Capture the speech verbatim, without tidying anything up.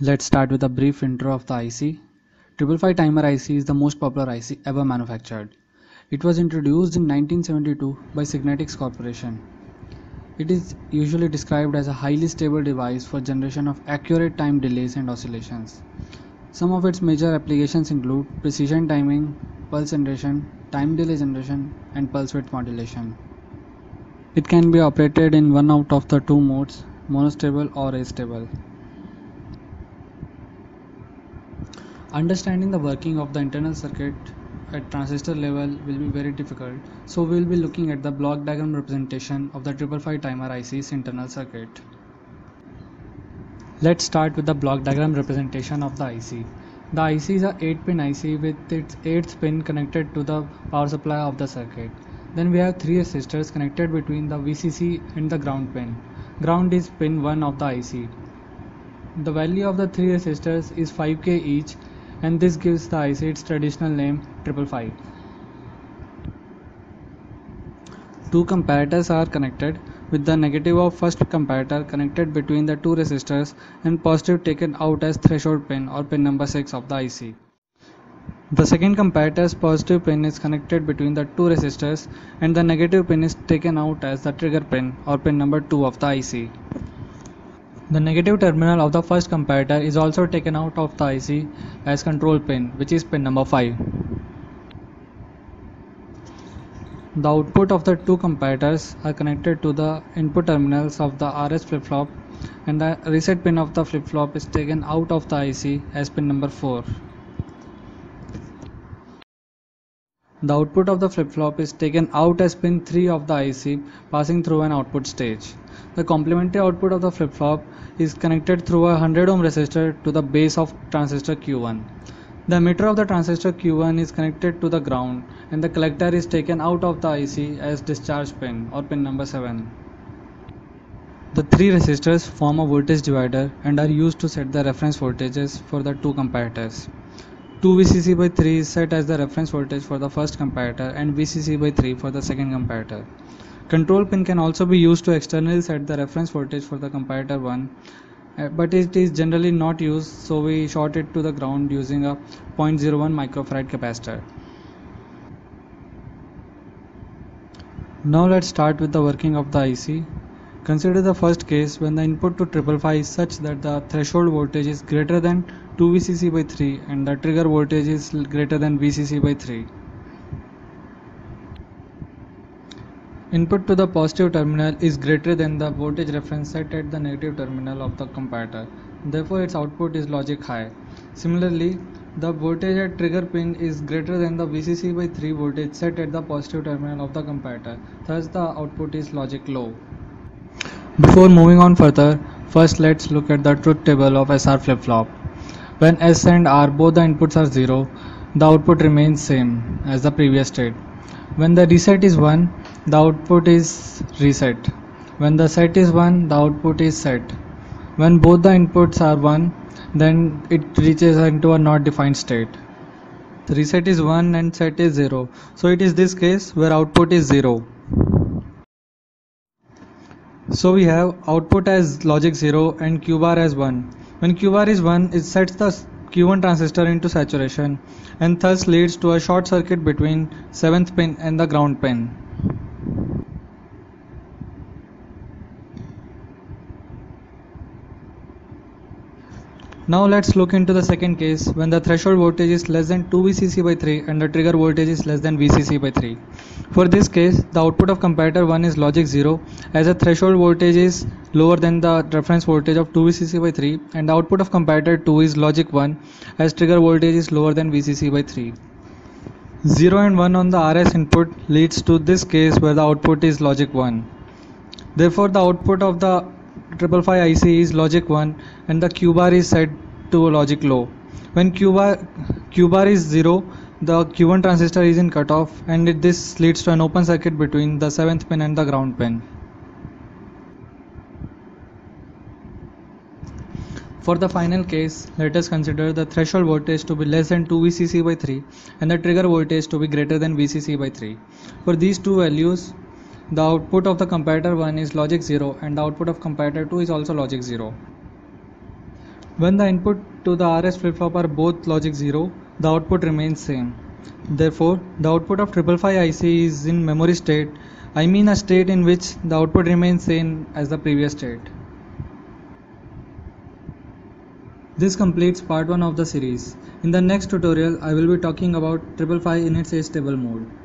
Let's start with a brief intro of the I C. five five five Timer I C is the most popular I C ever manufactured. It was introduced in nineteen seventy-two by Signetics Corporation. It is usually described as a highly stable device for generation of accurate time delays and oscillations. Some of its major applications include precision timing, pulse generation, time delay generation, and pulse width modulation. It can be operated in one out of the two modes, monostable or astable. Understanding the working of the internal circuit at transistor level will be very difficult, so we will be looking at the block diagram representation of the five five five Timer I C's internal circuit. Let's start with the block diagram representation of the I C. The I C is a eight pin I C with its eighth pin connected to the power supply of the circuit. Then we have three resistors connected between the V C C and the ground pin. Ground is pin one of the I C. The value of the three resistors is five K each, and this gives the I C its traditional name five five five. Two comparators are connected, with the negative of first comparator connected between the two resistors and positive taken out as threshold pin or pin number six of the I C. The second comparator's positive pin is connected between the two resistors and the negative pin is taken out as the trigger pin or pin number two of the I C. The negative terminal of the first comparator is also taken out of the I C as control pin, which is pin number five. The output of the two comparators are connected to the input terminals of the R S flip-flop, and the reset pin of the flip-flop is taken out of the I C as pin number four. The output of the flip-flop is taken out as pin three of the I C, passing through an output stage. The complementary output of the flip-flop is connected through a one hundred ohm resistor to the base of transistor Q one. The emitter of the transistor Q one is connected to the ground, and the collector is taken out of the I C as discharge pin or pin number seven. The three resistors form a voltage divider and are used to set the reference voltages for the two comparators. two V C C by three is set as the reference voltage for the first comparator and V C C by three for the second comparator. Control pin can also be used to externally set the reference voltage for the comparator one, but it is generally not used, so we short it to the ground using a zero point zero one microfarad capacitor. Now let's start with the working of the I C. Consider the first case when the input to five five five is such that the threshold voltage is greater than two V C C by three and the trigger voltage is greater than V C C by three. Input to the positive terminal is greater than the voltage reference set at the negative terminal of the comparator. Therefore, its output is logic high. Similarly, the voltage at trigger pin is greater than the V C C by three voltage set at the positive terminal of the comparator. Thus, the output is logic low. Before moving on further, first let's look at the truth table of S R flip-flop. When S and R both the inputs are zero, the output remains same as the previous state. When the reset is one, the output is reset. When the set is one, the output is set. When both the inputs are one, then it reaches into a not defined state. The reset is one and set is zero. So it is this case where output is zero. So we have output as logic zero and Q bar as one. When Q bar is one, it sets the Q one transistor into saturation and thus leads to a short circuit between seventh pin and the ground pin. Now let's look into the second case when the threshold voltage is less than two V C C by three and the trigger voltage is less than V C C by three. For this case, the output of comparator one is logic zero as the threshold voltage is lower than the reference voltage of two V C C by three, and the output of comparator two is logic one as trigger voltage is lower than V C C by three. zero and one on the R S input leads to this case where the output is logic one. Therefore, the output of the five five five I C is logic one and the Q bar is set to logic low. When Q bar, Q bar is zero, the Q one transistor is in cutoff, and it, this leads to an open circuit between the seventh pin and the ground pin. For the final case, let us consider the threshold voltage to be less than two V C C by three and the trigger voltage to be greater than V C C by three. For these two values, the output of the comparator one is logic zero and the output of comparator two is also logic zero. When the input to the R S flip-flop are both logic zero, the output remains same. Therefore, the output of five five five I C is in memory state. I mean a state in which the output remains same as the previous state. This completes part one of the series. In the next tutorial, I will be talking about five five five in its astable mode.